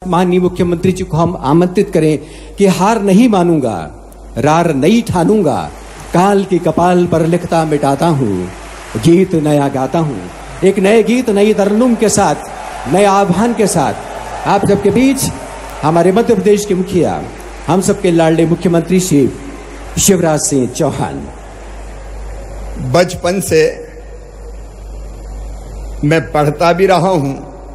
माननीय मुख्यमंत्री जी को हम आमंत्रित करें कि हार नहीं मानूंगा, रार नहीं ठानूंगा, काल की कपाल पर लिखता मिटाता हूँ, गीत नया गाता हूँ। एक नए गीत, नई तरन्नुम के साथ, नए आह्वान के साथ आप सबके बीच हमारे मध्य प्रदेश के मुखिया, हम सबके लाडले मुख्यमंत्री श्री शिवराज सिंह चौहान। बचपन से मैं पढ़ता भी रहा हूं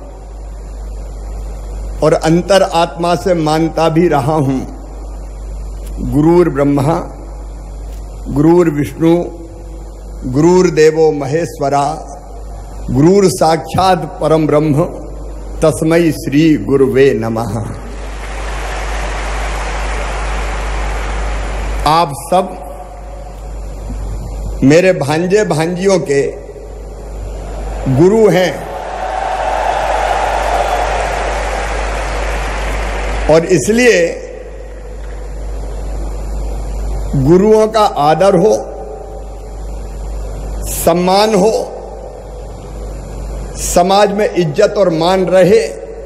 और अंतर आत्मा से मानता भी रहा हूं, गुरुर् ब्रह्मा गुरुर् विष्णु गुरुर्देवो महेश्वरा, गुरुर् साक्षात परम ब्रह्म, तस्मै श्री गुरुवे नमः। आप सब मेरे भांजे भांजियों के गुरु हैं और इसलिए गुरुओं का आदर हो, सम्मान हो, समाज में इज्जत और मान रहे,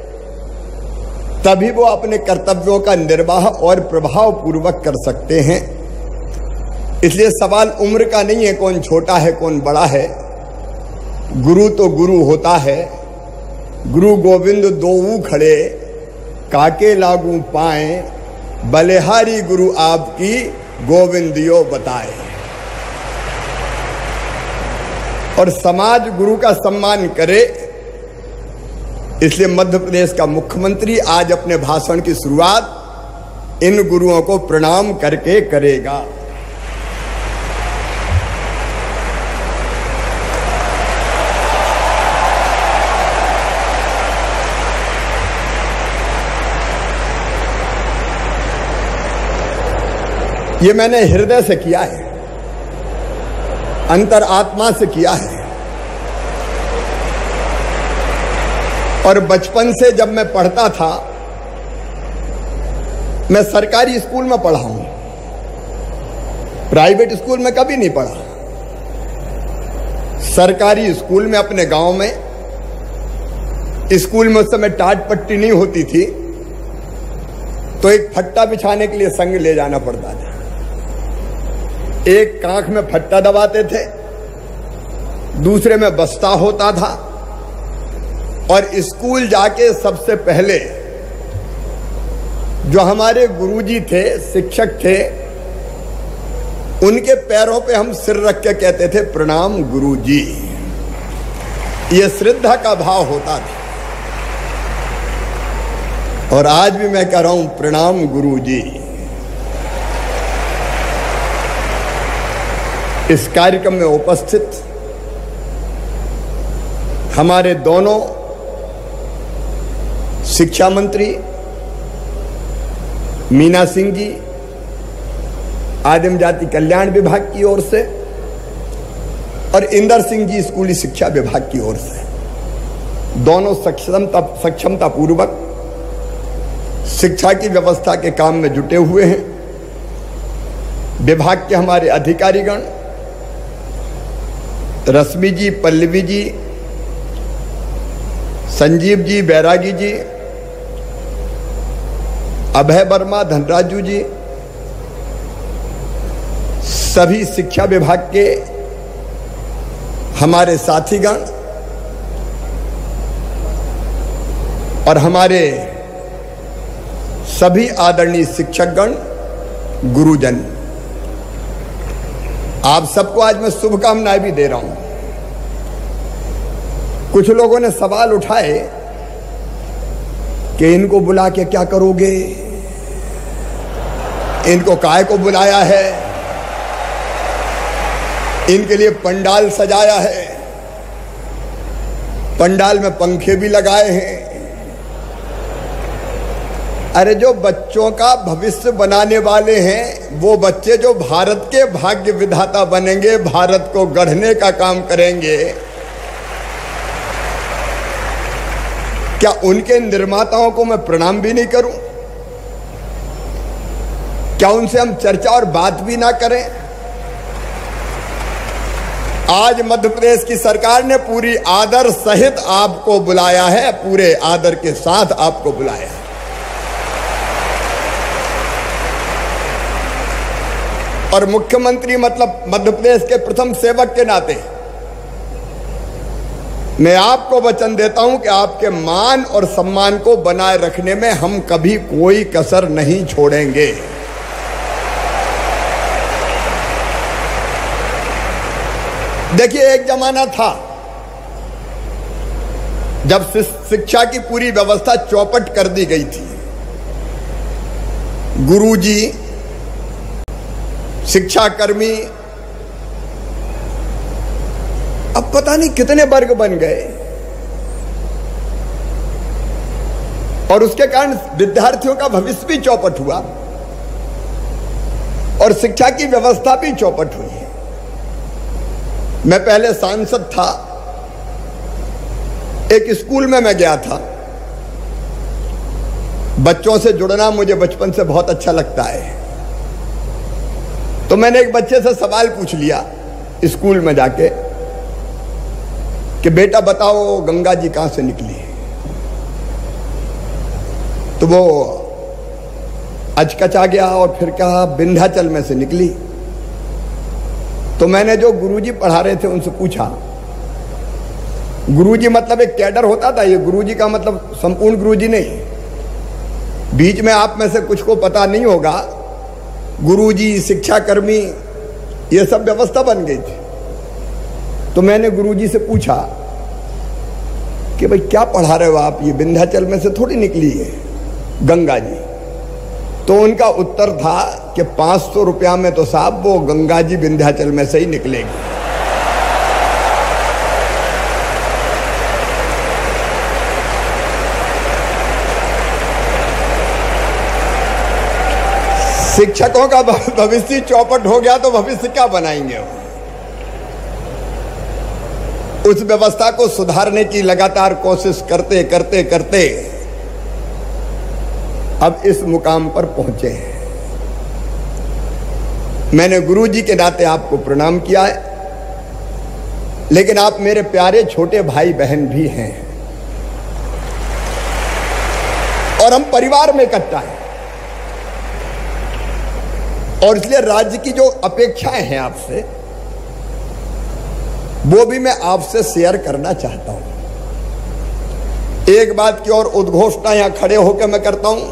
तभी वो अपने कर्तव्यों का निर्वाह और प्रभाव पूर्वक कर सकते हैं। इसलिए सवाल उम्र का नहीं है, कौन छोटा है कौन बड़ा है। गुरु तो गुरु होता है। गुरु गोविंद दोऊ खड़े, काके लागू पाए, बलिहारी गुरु आपकी गोविंदियो बताए। और समाज गुरु का सम्मान करे, इसलिए मध्य प्रदेश का मुख्यमंत्री आज अपने भाषण की शुरुआत इन गुरुओं को प्रणाम करके करेगा। ये मैंने हृदय से किया है, अंतर आत्मा से किया है। और बचपन से जब मैं पढ़ता था, मैं सरकारी स्कूल में पढ़ा हूं, प्राइवेट स्कूल में कभी नहीं पढ़ा। सरकारी स्कूल में अपने गांव में, स्कूल में उस समय टाट पट्टी नहीं होती थी, तो एक फट्टा बिछाने के लिए संग ले जाना पड़ता था। एक कांख में फट्टा दबाते थे, दूसरे में बस्ता होता था, और स्कूल जाके सबसे पहले जो हमारे गुरुजी थे, शिक्षक थे, उनके पैरों पे हम सिर रख के कहते थे प्रणाम गुरुजी। ये श्रद्धा का भाव होता था। और आज भी मैं कह रहा हूं प्रणाम गुरुजी। इस कार्यक्रम में उपस्थित हमारे दोनों शिक्षा मंत्री मीना सिंह जी आदिम जाति कल्याण विभाग की ओर से और इंदर सिंह जी स्कूली शिक्षा विभाग की ओर से, दोनों सक्षमता पूर्वक शिक्षा की व्यवस्था के काम में जुटे हुए हैं। विभाग के हमारे अधिकारीगण रश्मि जी, पल्लवी जी, संजीव जी, बैरागी जी, अभय वर्मा, धनराजू जी, सभी शिक्षा विभाग के हमारे साथीगण और हमारे सभी आदरणीय शिक्षकगण, गुरुजन, आप सबको आज मैं शुभकामनाएं भी दे रहा हूं। कुछ लोगों ने सवाल उठाए कि इनको बुला के क्या करोगे, इनको काहे को बुलाया है, इनके लिए पंडाल सजाया है, पंडाल में पंखे भी लगाए हैं। अरे जो बच्चों का भविष्य बनाने वाले हैं, वो बच्चे जो भारत के भाग्य विधाता बनेंगे, भारत को गढ़ने का काम करेंगे, क्या उनके निर्माताओं को मैं प्रणाम भी नहीं करूं? क्या उनसे हम चर्चा और बात भी ना करें? आज मध्य प्रदेश की सरकार ने पूरी आदर सहित आपको बुलाया है, पूरे आदर के साथ आपको बुलाया है। और मुख्यमंत्री मतलब मध्य प्रदेश के प्रथम सेवक के नाते मैं आपको वचन देता हूं कि आपके मान और सम्मान को बनाए रखने में हम कभी कोई कसर नहीं छोड़ेंगे। देखिए, एक जमाना था जब शिक्षा की पूरी व्यवस्था चौपट कर दी गई थी। गुरुजी, शिक्षाकर्मी, अब पता नहीं कितने वर्ग बन गए और उसके कारण विद्यार्थियों का भविष्य भी चौपट हुआ और शिक्षा की व्यवस्था भी चौपट हुई है। मैं पहले सांसद था, एक स्कूल में मैं गया था। बच्चों से जुड़ना मुझे बचपन से बहुत अच्छा लगता है, तो मैंने एक बच्चे से सवाल पूछ लिया स्कूल में जाके कि बेटा बताओ गंगा जी कहां से निकली? तो वो अचकचा गया और फिर कहा विंध्याचल में से निकली। तो मैंने जो गुरुजी पढ़ा रहे थे उनसे पूछा, गुरुजी मतलब एक कैडर होता था, ये गुरुजी का मतलब संपूर्ण गुरुजी नहीं, बीच में आप में से कुछ को पता नहीं होगा, गुरुजी, शिक्षाकर्मी, ये सब व्यवस्था बन गई थी। तो मैंने गुरुजी से पूछा कि भाई क्या पढ़ा रहे हो आप, ये विंध्याचल में से थोड़ी निकली है गंगा जी? तो उनका उत्तर था कि 500 रुपया में तो साहब वो गंगा जी विंध्याचल में से ही निकलेगी। शिक्षकों का भविष्य चौपट हो गया तो भविष्य क्या बनाएंगे? उस व्यवस्था को सुधारने की लगातार कोशिश करते करते करते अब इस मुकाम पर पहुंचे हैं। मैंने गुरुजी के नाते आपको प्रणाम किया है, लेकिन आप मेरे प्यारे छोटे भाई बहन भी हैं और हम परिवार में इकट्ठा हैं, और इसलिए राज्य की जो अपेक्षाएं हैं आपसे, वो भी मैं आपसे शेयर करना चाहता हूं। एक बात की और उद्घोषणा यहां खड़े होकर मैं करता हूं,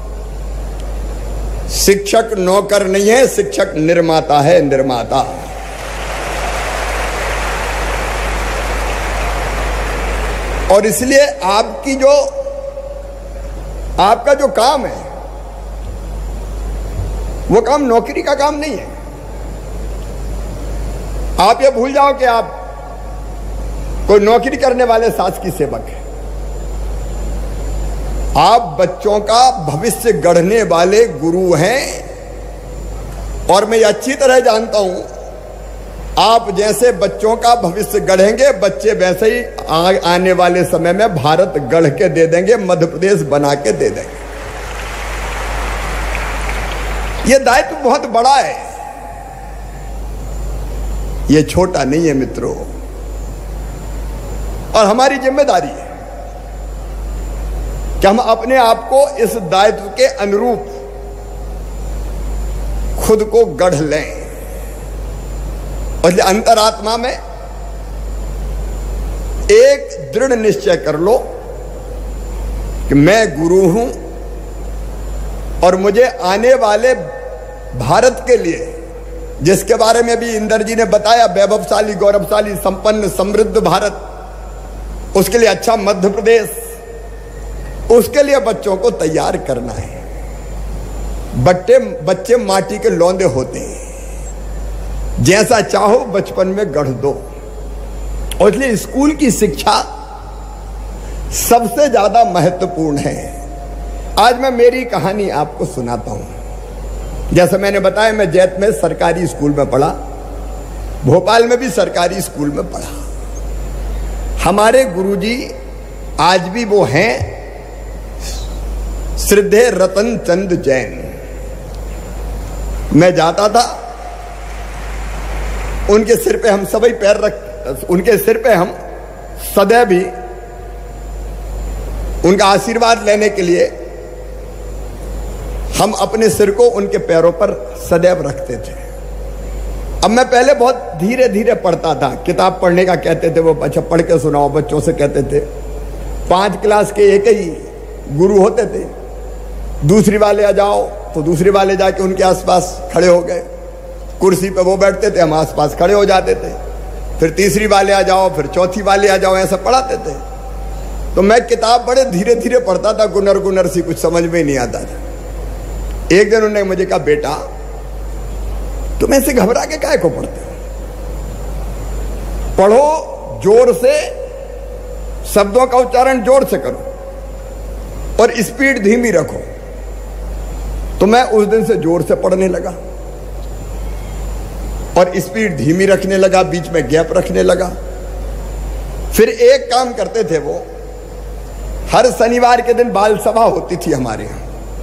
शिक्षक नौकर नहीं है, शिक्षक निर्माता है, निर्माता। और इसलिए आपका जो काम है वो काम नौकरी का काम नहीं है। आप ये भूल जाओ कि आप कोई नौकरी करने वाले शासकीय सेवक हैं। आप बच्चों का भविष्य गढ़ने वाले गुरु हैं, और मैं अच्छी तरह जानता हूं आप जैसे बच्चों का भविष्य गढ़ेंगे, बच्चे वैसे ही आने वाले समय में भारत गढ़ के दे देंगे, मध्य प्रदेश बना के दे देंगे। यह दायित्व बहुत बड़ा है, यह छोटा नहीं है मित्रों, और हमारी जिम्मेदारी है कि हम अपने आप को इस दायित्व के अनुरूप खुद को गढ़ लें। और अंतरात्मा में एक दृढ़ निश्चय कर लो कि मैं गुरु हूं और मुझे आने वाले भारत के लिए, जिसके बारे में भी इंदर जी ने बताया, वैभवशाली, गौरवशाली, संपन्न, समृद्ध भारत, उसके लिए अच्छा मध्य प्रदेश, उसके लिए बच्चों को तैयार करना है। बच्चे माटी के लौंदे होते हैं, जैसा चाहो बचपन में गढ़ दो। और इसलिए स्कूल की शिक्षा सबसे ज्यादा महत्वपूर्ण है। आज मैं मेरी कहानी आपको सुनाता हूं। जैसे मैंने बताया, मैं जैत में सरकारी स्कूल में पढ़ा, भोपाल में भी सरकारी स्कूल में पढ़ा। हमारे गुरुजी आज भी वो हैं, श्रद्धेय रतन चंद जैन। मैं जाता था, उनके सिर पे हम सभी पैर रख, उनके सिर पे हम सदैव ही उनका आशीर्वाद लेने के लिए हम अपने सिर को उनके पैरों पर सदैव रखते थे। अब मैं पहले बहुत धीरे धीरे पढ़ता था, किताब पढ़ने का कहते थे वो, अच्छा पढ़ के सुनाओ बच्चों से कहते थे। 5 क्लास के एक ही गुरु होते थे, दूसरी वाले आ जाओ तो दूसरी वाले जाके उनके आसपास खड़े हो गए, कुर्सी पे वो बैठते थे, हम आसपास खड़े हो जाते थे, फिर तीसरी वाले आ जाओ, फिर चौथी वाले आ जाओ, ऐसा पढ़ाते थे। तो मैं किताब बड़े धीरे धीरे पढ़ता था, गुनर गुनर सी, कुछ समझ में नहीं आता था। एक दिन उन्होंने मुझे कहा, बेटा तुम ऐसे घबरा के काहे को पढ़ते हो, पढ़ो जोर से, शब्दों का उच्चारण जोर से करो और स्पीड धीमी रखो। तो मैं उस दिन से जोर से पढ़ने लगा और स्पीड धीमी रखने लगा, बीच में गैप रखने लगा। फिर एक काम करते थे वो, हर शनिवार के दिन बाल सभा होती थी हमारे यहां।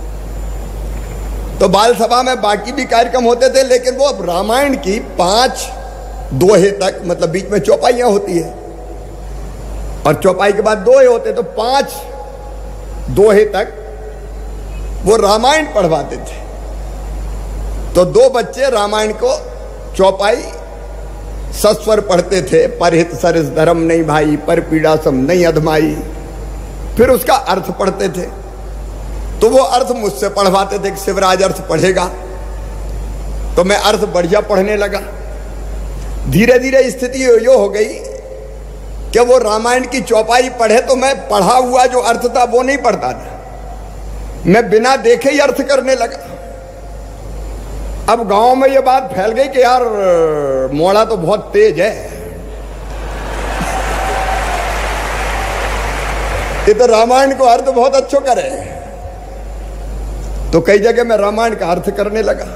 तो बाल सभा में बाकी भी कार्यक्रम होते थे, लेकिन वो अब रामायण की 5 दोहे तक, मतलब बीच में चौपाइयां होती है और चौपाई के बाद दोहे होते, तो 5 दोहे तक वो रामायण पढ़वाते थे। तो 2 बच्चे रामायण को चौपाई सस्वर पढ़ते थे, परहित सरस धर्म नहीं भाई, पर पीड़ा सम नहीं अधमाई। फिर उसका अर्थ पढ़ते थे, तो वो अर्थ मुझसे पढ़वाते थे कि शिवराज अर्थ पढ़ेगा, तो मैं अर्थ बढ़िया पढ़ने लगा। धीरे धीरे स्थिति यो हो गई कि वो रामायण की चौपाई पढ़े तो मैं पढ़ा हुआ जो अर्थ था वो नहीं पढ़ता था, मैं बिना देखे ही अर्थ करने लगा। अब गांव में ये बात फैल गई कि यार मोड़ा तो बहुत तेज है, ये तो रामायण को अर्थ बहुत अच्छा करे। तो कई जगह मैं रामायण का अर्थ करने लगा।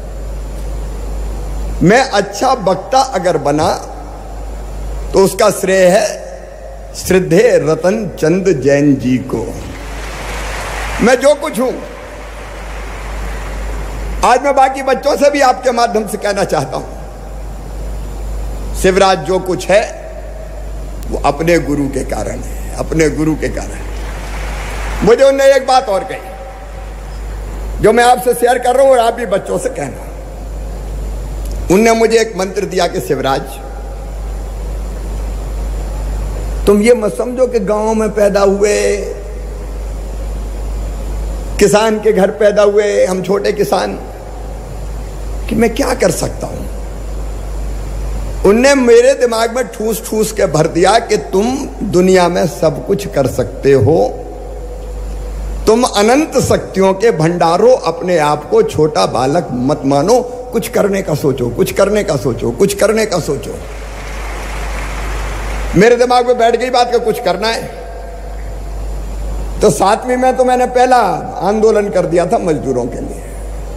मैं अच्छा वक्ता अगर बना तो उसका श्रेय है श्रद्धेय रतन चंद जैन जी को। मैं जो कुछ हूं, आज मैं बाकी बच्चों से भी आपके माध्यम से कहना चाहता हूं, शिवराज जो कुछ है वो अपने गुरु के कारण है, अपने गुरु के कारण। मुझे उन्होंने एक बात और कही जो मैं आपसे शेयर कर रहा हूं और आप भी बच्चों से कहना। उनने मुझे एक मंत्र दिया कि शिवराज, तुम ये मत समझो कि गांव में पैदा हुए, किसान के घर पैदा हुए, हम छोटे किसान, कि मैं क्या कर सकता हूं। उनने मेरे दिमाग में ठूस ठूस के भर दिया कि तुम दुनिया में सब कुछ कर सकते हो, तुम अनंत शक्तियों के भंडारो, अपने आप को छोटा बालक मत मानो, कुछ करने का सोचो, कुछ करने का सोचो, कुछ करने का सोचो। मेरे दिमाग में बैठ गई बात का कुछ करना है। तो 7वीं में तो मैंने पहला आंदोलन कर दिया था मजदूरों के लिए।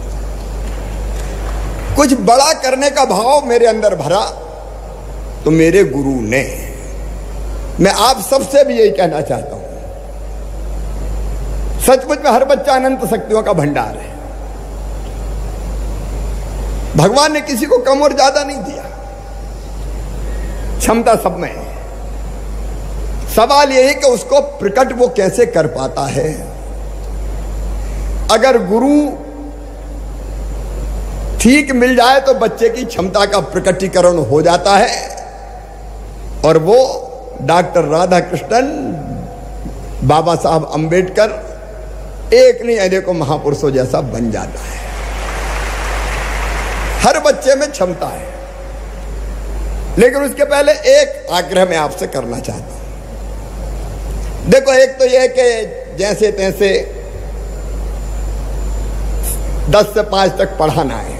कुछ बड़ा करने का भाव मेरे अंदर भरा तो मेरे गुरु ने, मैं आप सबसे भी यही कहना चाहता हूं, सचमुच में हर बच्चा अनंत शक्तियों का भंडार है। भगवान ने किसी को कम और ज्यादा नहीं दिया, क्षमता सब में है। सवाल यह है कि उसको प्रकट वो कैसे कर पाता है। अगर गुरु ठीक मिल जाए तो बच्चे की क्षमता का प्रकटीकरण हो जाता है और वो डॉक्टर राधा कृष्णन, बाबा साहब अंबेडकर, एक नहीं अनेकों महापुरुषों जैसा बन जाता है। हर बच्चे में क्षमता है, लेकिन उसके पहले एक आग्रह मैं आपसे करना चाहता हूं। देखो, एक तो यह कि जैसे तैसे 10 से 5 तक पढ़ाना है,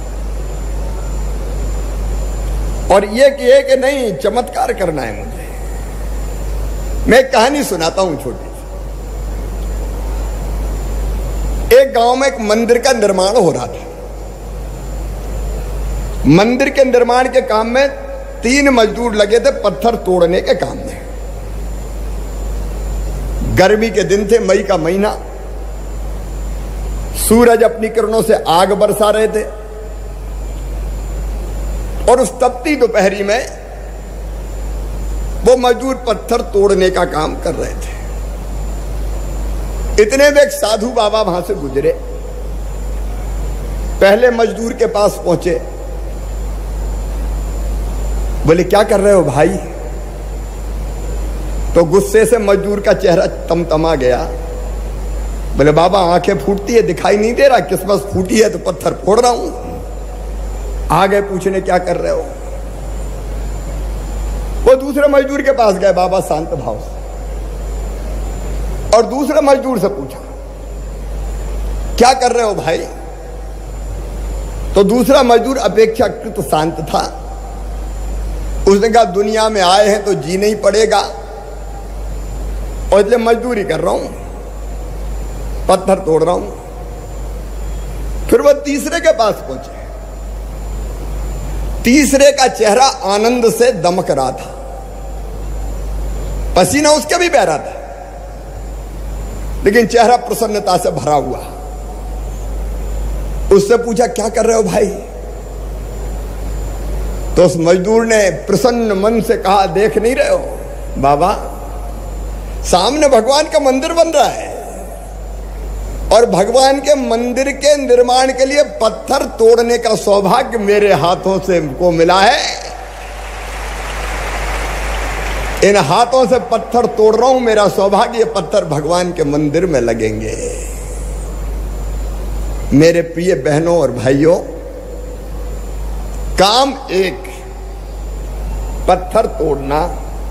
और ये कि नहीं चमत्कार करना है मुझे। मैं एक कहानी सुनाता हूं छोटी सी। एक गांव में एक मंदिर का निर्माण हो रहा था। मंदिर के निर्माण के काम में 3 मजदूर लगे थे पत्थर तोड़ने के काम में। गर्मी के दिन थे, मई का महीना, सूरज अपनी किरणों से आग बरसा रहे थे और उस तपती दोपहरी में वो मजदूर पत्थर तोड़ने का काम कर रहे थे। इतने में एक साधु बाबा वहां से गुजरे। पहले मजदूर के पास पहुंचे, बोले क्या कर रहे हो भाई? तो गुस्से से मजदूर का चेहरा तमतमा गया। बोले बाबा आंखें फूटती है, दिखाई नहीं दे रहा, किस्मत फूटी है तो पत्थर फोड़ रहा हूं। आगे पूछने क्या कर रहे हो? वो दूसरे मजदूर के पास गए बाबा शांत भाव से, और दूसरे मजदूर से पूछा क्या कर रहे हो भाई? तो दूसरा मजदूर अपेक्षाकृत शांत था। उसने कहा दुनिया में आए हैं तो जीना ही पड़ेगा, और इसलिए मजदूरी कर रहा हूं, पत्थर तोड़ रहा हूं। फिर वह तीसरे के पास पहुंचे। तीसरे का चेहरा आनंद से दमक रहा था, पसीना उसके भी बह रहा था, लेकिन चेहरा प्रसन्नता से भरा हुआ। उससे पूछा क्या कर रहे हो भाई? तो उस मजदूर ने प्रसन्न मन से कहा देख नहीं रहे हो बाबा, सामने भगवान का मंदिर बन रहा है, और भगवान के मंदिर के निर्माण के लिए पत्थर तोड़ने का सौभाग्य मेरे हाथों से को मिला है। इन हाथों से पत्थर तोड़ रहा हूं, मेरा सौभाग्य, ये पत्थर भगवान के मंदिर में लगेंगे। मेरे प्रिय बहनों और भाइयों, काम एक, पत्थर तोड़ना,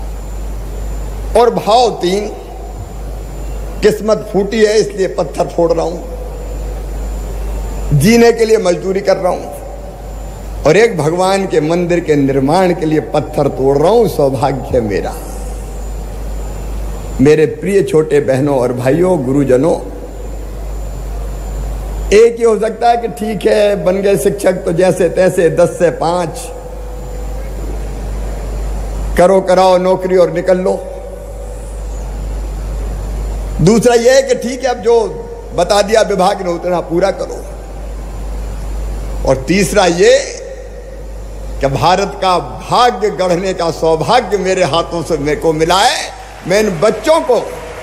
और भाव तीन, किस्मत फूटी है इसलिए पत्थर फोड़ रहा हूं, जीने के लिए मजदूरी कर रहा हूं, और एक भगवान के मंदिर के निर्माण के लिए पत्थर तोड़ रहा हूं, सौभाग्य मेरा। मेरे प्रिय छोटे बहनों और भाइयों, गुरुजनों, एक ही हो सकता है कि ठीक है बन गए शिक्षक तो जैसे तैसे 10 से 5 करो, कराओ नौकरी और निकल लो। दूसरा यह है कि ठीक है अब जो बता दिया विभाग ने उतना पूरा करो। और तीसरा ये कि भारत का भाग्य गढ़ने का सौभाग्य मेरे हाथों से मेरे को मिला है। मैं इन बच्चों को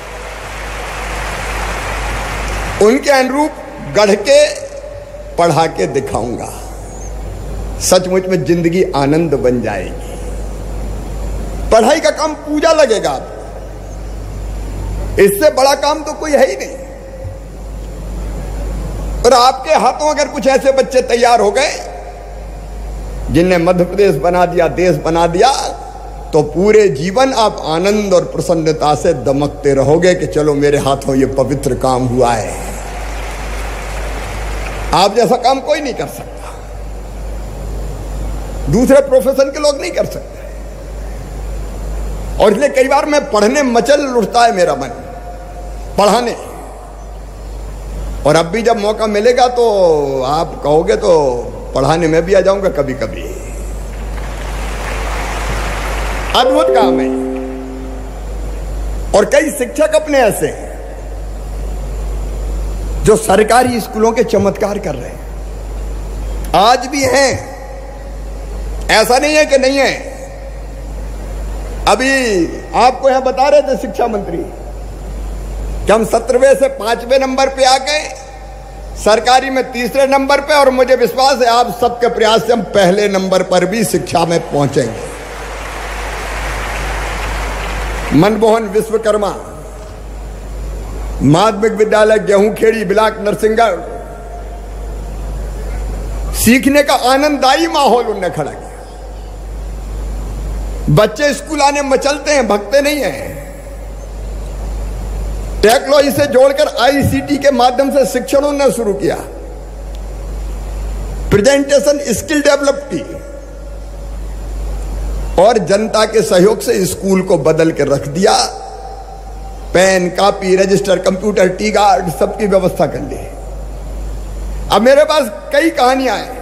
उनके अनुरूप गढ़ के पढ़ा के दिखाऊंगा, सचमुच में जिंदगी आनंद बन जाएगी। पढ़ाई का काम पूजा लगेगा, इससे बड़ा काम तो कोई है ही नहीं। और आपके हाथों अगर कुछ ऐसे बच्चे तैयार हो गए जिनने मध्य प्रदेश बना दिया, देश बना दिया, तो पूरे जीवन आप आनंद और प्रसन्नता से दमकते रहोगे कि चलो मेरे हाथों ये पवित्र काम हुआ है। आप जैसा काम कोई नहीं कर सकता, दूसरे प्रोफेशन के लोग नहीं कर सकते। और इसलिए कई बार मैं पढ़ने मचल उठता है मेरा मन, पढ़ाने। और अब भी जब मौका मिलेगा तो आप कहोगे तो पढ़ाने में भी आ जाऊंगा कभी कभी। अद्भुत काम है। और कई शिक्षक अपने ऐसे हैं जो सरकारी स्कूलों के चमत्कार कर रहे हैं, आज भी हैं, ऐसा नहीं है कि नहीं है। अभी आपको यहां बता रहे थे शिक्षा मंत्री कि हम 17वें से 5वें नंबर पे आ गए, सरकारी में 3रे नंबर पे, और मुझे विश्वास है आप सबके प्रयास से हम पहले नंबर पर भी शिक्षा में पहुंचेंगे। मनमोहन विश्वकर्मा माध्यमिक विद्यालय गेहूंखेड़ी, ब्लॉक नरसिंहगढ़, सीखने का आनंददायी माहौल उनने खड़ा किया। बच्चे स्कूल आने मचलते हैं, भगते नहीं हैं। टेक्नोलॉजी से जोड़कर आईसीटी के माध्यम से शिक्षण उन्होंने शुरू किया, प्रेजेंटेशन स्किल डेवलप की, और जनता के सहयोग से स्कूल को बदल के रख दिया। पेन, कॉपी, रजिस्टर, कंप्यूटर, टी गार्ड सबकी व्यवस्था कर ली। अब मेरे पास कई कहानियां हैं।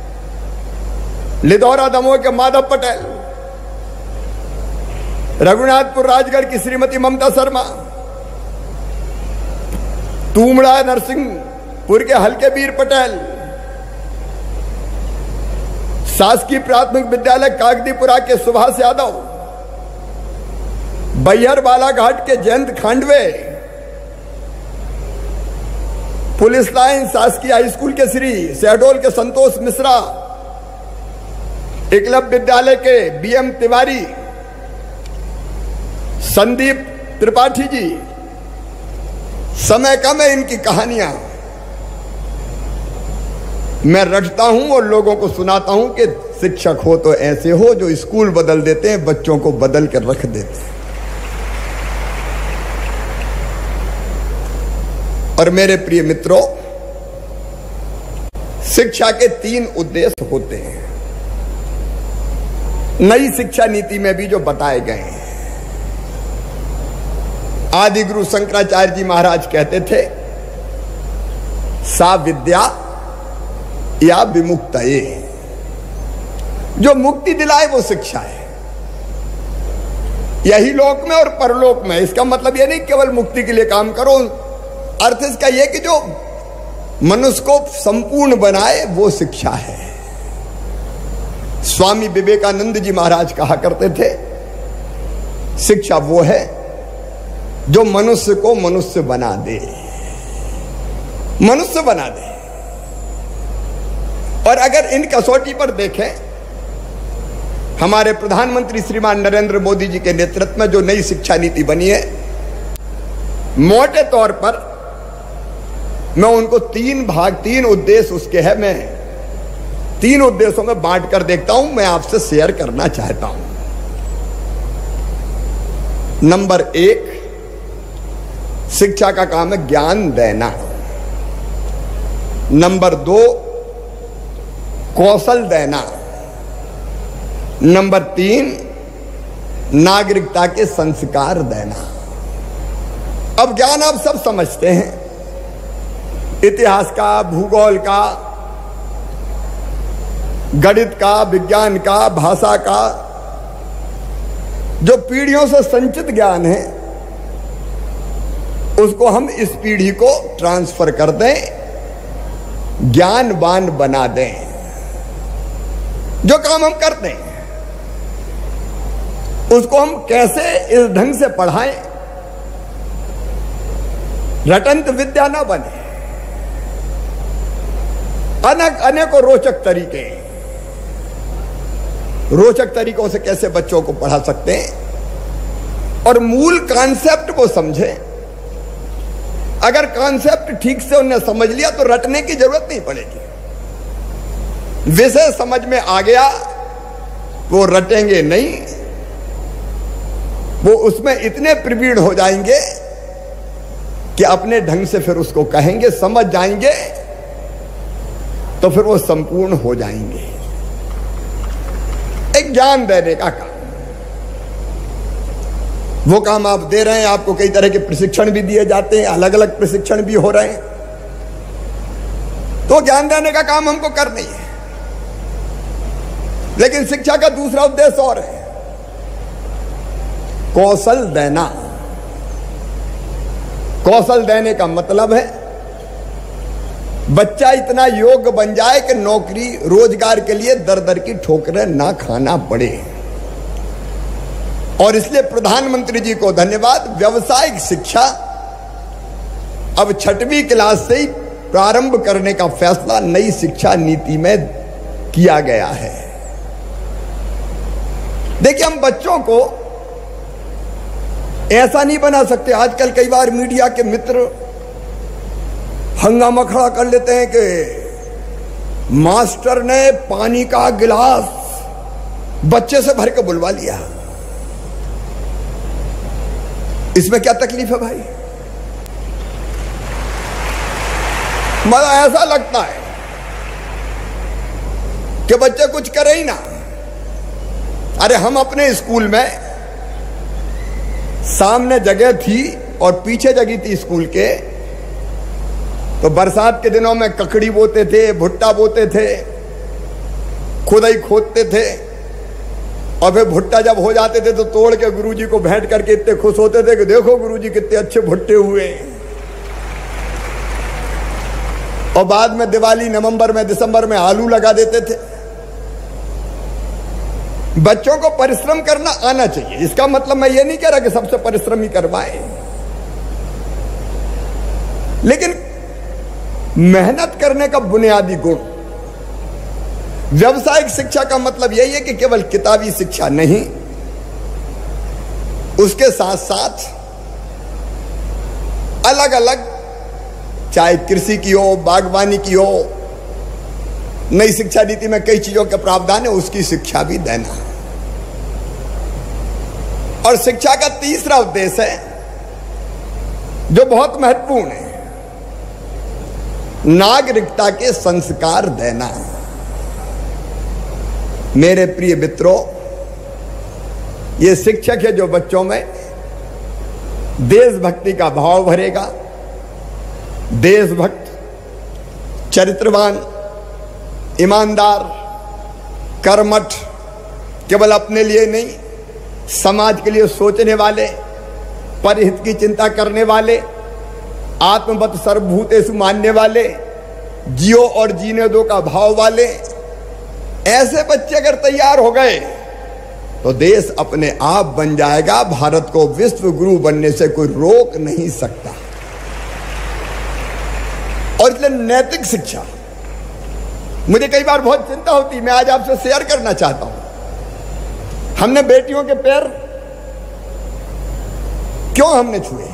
लिदौरा दमोह के माधव पटेल, रघुनाथपुर राजगढ़ की श्रीमती ममता शर्मा, तूमड़ा नरसिंहपुर के हल्के वीर पटेल, शासकीय प्राथमिक विद्यालय कागदीपुरा के सुभाष यादव, बैहर बालाघाट के जयंत खांडवे, पुलिस लाइन शासकीय हाई स्कूल के श्री शहडोल के संतोष मिश्रा, एकलव्य विद्यालय के बीएम तिवारी, संदीप त्रिपाठी जी, समय कम है, इनकी कहानियां मैं रटता हूं और लोगों को सुनाता हूं कि शिक्षक हो तो ऐसे हो जो स्कूल बदल देते हैं, बच्चों को बदल कर रख देते हैं। और मेरे प्रिय मित्रों, शिक्षा के 3 उद्देश्य होते हैं, नई शिक्षा नीति में भी जो बताए गए हैं। आदि गुरु शंकराचार्य जी महाराज कहते थे, सा विद्या या विमुक्तये, जो मुक्ति दिलाए वो शिक्षा है, यही लोक में और परलोक में। इसका मतलब यह नहीं केवल मुक्ति के लिए काम करो, अर्थ इसका यह कि जो मनुष्य को संपूर्ण बनाए वो शिक्षा है। स्वामी विवेकानंद जी महाराज कहा करते थे, शिक्षा वो है जो मनुष्य को मनुष्य बना दे, मनुष्य बना दे। और अगर इन कसौटी पर देखें, हमारे प्रधानमंत्री श्रीमान नरेंद्र मोदी जी के नेतृत्व में जो नई शिक्षा नीति बनी है, मोटे तौर पर मैं उनको 3 उद्देश्य उसके है, मैं 3 उद्देश्यों में बांट कर देखता हूं, मैं आपसे शेयर करना चाहता हूं। नंबर 1, शिक्षा का काम है ज्ञान देना। नंबर 2, कौशल देना। नंबर 3, नागरिकता के संस्कार देना। अब ज्ञान आप सब समझते हैं, इतिहास का, भूगोल का, गणित का, विज्ञान का, भाषा का, जो पीढ़ियों से संचित ज्ञान है उसको हम इस पीढ़ी को ट्रांसफर कर दें, ज्ञानवान बना दें। जो काम हम करते हैं उसको हम कैसे इस ढंग से पढ़ाएं, रटंत विद्या ना बने। अनेकों रोचक तरीके, रोचक तरीकों से कैसे बच्चों को पढ़ा सकते हैं और मूल कॉन्सेप्ट को समझें। अगर कॉन्सेप्ट ठीक से उन्हें समझ लिया तो रटने की जरूरत नहीं पड़ेगी। विषय समझ में आ गया, वो रटेंगे नहीं, वो उसमें इतने प्रवीण हो जाएंगे कि अपने ढंग से फिर उसको कहेंगे, समझ जाएंगे, तो फिर वो संपूर्ण हो जाएंगे। एक ज्ञान देने का काम, वो काम आप दे रहे हैं। आपको कई तरह के प्रशिक्षण भी दिए जाते हैं, अलग अलग प्रशिक्षण भी हो रहे हैं, तो ज्ञान देने का काम हमको करना ही है। लेकिन शिक्षा का दूसरा उद्देश्य और है, कौशल देना। कौशल देने का मतलब है बच्चा इतना योग्य बन जाए कि नौकरी रोजगार के लिए दर दर की ठोकरें ना खाना पड़े। और इसलिए प्रधानमंत्री जी को धन्यवाद, व्यावसायिक शिक्षा अब 6वीं क्लास से ही प्रारंभ करने का फैसला नई शिक्षा नीति में किया गया है। देखिए, हम बच्चों को ऐसा नहीं बना सकते। आजकल कई बार मीडिया के मित्र हंगामा खड़ा कर लेते हैं कि मास्टर ने पानी का गिलास बच्चे से भर के बुलवा लिया। इसमें क्या तकलीफ है भाई? मतलब ऐसा लगता है कि बच्चे कुछ करे ही ना। अरे हम अपने स्कूल में सामने जगह थी और पीछे जगह थी स्कूल के, तो बरसात के दिनों में ककड़ी बोते थे, भुट्टा बोते थे, खुदाई खोदते थे, और फिर भुट्टा जब हो जाते थे तो तोड़ के गुरुजी को भेंट करके इतने खुश होते थे कि देखो गुरुजी कितने अच्छे भुट्टे हुए हैं। और बाद में दिवाली नवंबर में दिसंबर में आलू लगा देते थे। बच्चों को परिश्रम करना आना चाहिए। इसका मतलब मैं ये नहीं कह रहा कि सबसे परिश्रम ही करवाएं, लेकिन मेहनत करने का बुनियादी गुण, व्यावसायिक शिक्षा का मतलब यही है कि केवल किताबी शिक्षा नहीं, उसके साथ साथ अलग अलग, चाहे कृषि की हो, बागवानी की हो, नई शिक्षा नीति में कई चीजों के प्रावधान है, उसकी शिक्षा भी देना। और शिक्षा का तीसरा उद्देश्य है जो बहुत महत्वपूर्ण है, नागरिकता के संस्कार देना। मेरे प्रिय मित्रों, ये शिक्षक है जो बच्चों में देशभक्ति का भाव भरेगा, देशभक्त, चरित्रवान, ईमानदार, कर्मठ, केवल अपने लिए नहीं, समाज के लिए सोचने वाले, परहित की चिंता करने वाले, आत्मवत सर्वभूतेषु मानने वाले, जियो और जीने दो का भाव वाले, ऐसे बच्चे अगर तैयार हो गए तो देश अपने आप बन जाएगा। भारत को विश्व गुरु बनने से कोई रोक नहीं सकता। और इसलिए नैतिक शिक्षा, मुझे कई बार बहुत चिंता होती, मैं आज आपसे शेयर करना चाहता हूं। हमने बेटियों के पैर क्यों हमने छुए?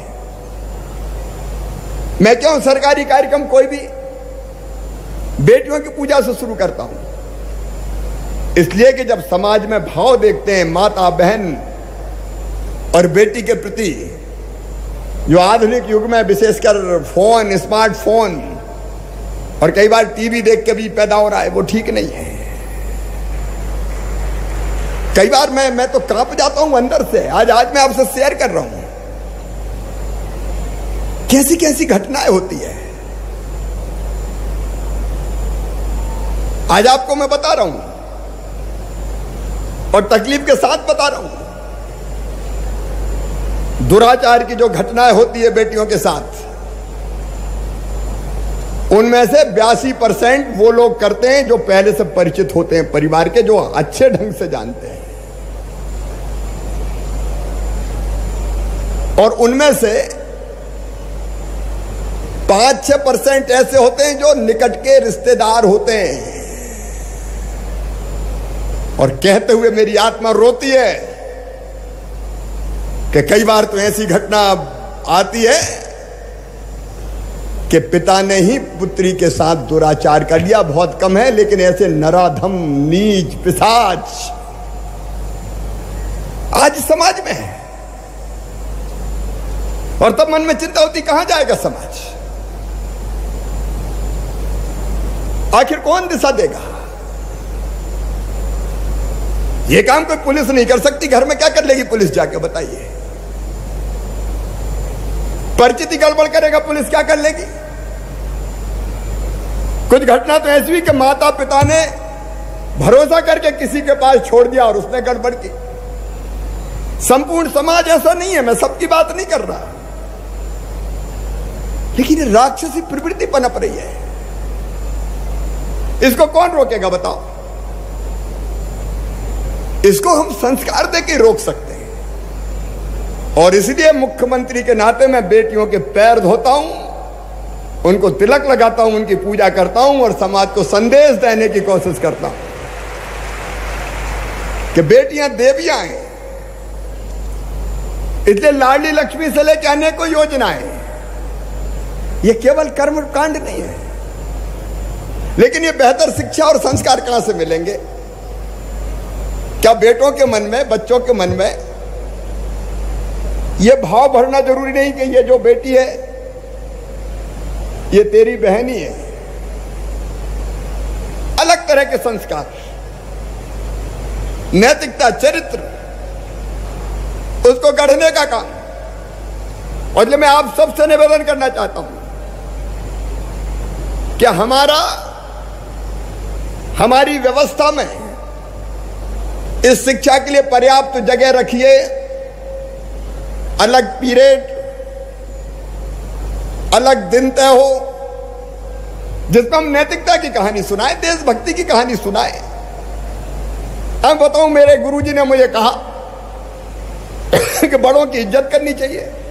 मैं क्यों सरकारी कार्यक्रम कोई भी बेटियों की पूजा से शुरू करता हूं? इसलिए कि जब समाज में भाव देखते हैं माता बहन और बेटी के प्रति, जो आधुनिक युग में विशेषकर फोन, स्मार्टफोन और कई बार टीवी देख के भी पैदा हो रहा है, वो ठीक नहीं है। कई बार मैं तो कांप जाता हूं अंदर से। आज मैं आपसे शेयर कर रहा हूं कैसी कैसी घटनाएं होती है। आज आपको मैं बता रहा हूं और तकलीफ के साथ बता रहा हूं, दुराचार की जो घटनाएं होती है बेटियों के साथ, उनमें से 82% वो लोग करते हैं जो पहले से परिचित होते हैं परिवार के, जो अच्छे ढंग से जानते हैं। और उनमें से 5-6% ऐसे होते हैं जो निकट के रिश्तेदार होते हैं। और कहते हुए मेरी आत्मा रोती है कि कई बार तो ऐसी घटना आती है कि पिता ने ही पुत्री के साथ दुराचार कर लिया। बहुत कम है, लेकिन ऐसे नराधम, नीच, पिशाच आज समाज में है। और तब मन में चिंता होती, कहां जाएगा समाज? आखिर कौन दिशा देगा? ये काम कोई पुलिस नहीं कर सकती। घर में क्या कर लेगी पुलिस जाके, बताइए? परिचिति गड़बड़ करेगा पुलिस, क्या कर लेगी? कुछ घटना तो ऐसी हुई कि माता पिता ने भरोसा करके किसी के पास छोड़ दिया और उसने गड़बड़ की। संपूर्ण समाज ऐसा नहीं है, मैं सबकी बात नहीं कर रहा, लेकिन राक्षसी प्रवृत्ति पनप रही है। इसको कौन रोकेगा, बताओ? इसको हम संस्कार देके रोक सकते हैं। और इसलिए मुख्यमंत्री के नाते मैं बेटियों के पैर धोता हूं, उनको तिलक लगाता हूं, उनकी पूजा करता हूं और समाज को संदेश देने की कोशिश करता हूं कि बेटियां देवियां हैं। इसलिए लाडली लक्ष्मी से लेकर अनेकों योजनाएं, ये केवल कर्मकांड नहीं है। लेकिन ये बेहतर शिक्षा और संस्कार कहां से मिलेंगे? क्या बेटों के मन में, बच्चों के मन में यह भाव भरना जरूरी नहीं कि ये जो बेटी है ये तेरी बहन ही है? अलग तरह के संस्कार, नैतिकता, चरित्र, उसको गढ़ने का काम। और इसलिए मैं आप सबसे निवेदन करना चाहता हूं कि हमारी व्यवस्था में इस शिक्षा के लिए पर्याप्त जगह रखिए। अलग पीरियड, अलग दिन तय हो जिसमें हम नैतिकता की कहानी सुनाए, देशभक्ति की कहानी सुनाए। मैं बताऊं, मेरे गुरुजी ने मुझे कहा कि बड़ों की इज्जत करनी चाहिए।